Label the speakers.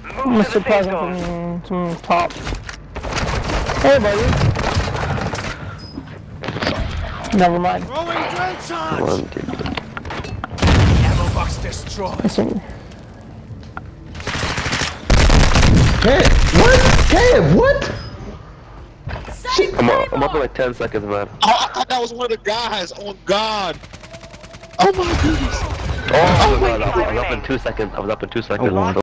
Speaker 1: Mr. President from top. Hey, buddy. Never mind.
Speaker 2: Throwing drill charge. Ammo box destroyed.
Speaker 1: Listen.
Speaker 3: Hey, what? Hey, what? Shit.
Speaker 4: I'm up in like 10 seconds, man.
Speaker 3: Oh, I thought that was one of the guys. Oh God. Oh my goodness.
Speaker 4: Oh, I was up in 2 seconds. I was up in 2 seconds.
Speaker 3: Oh, wow.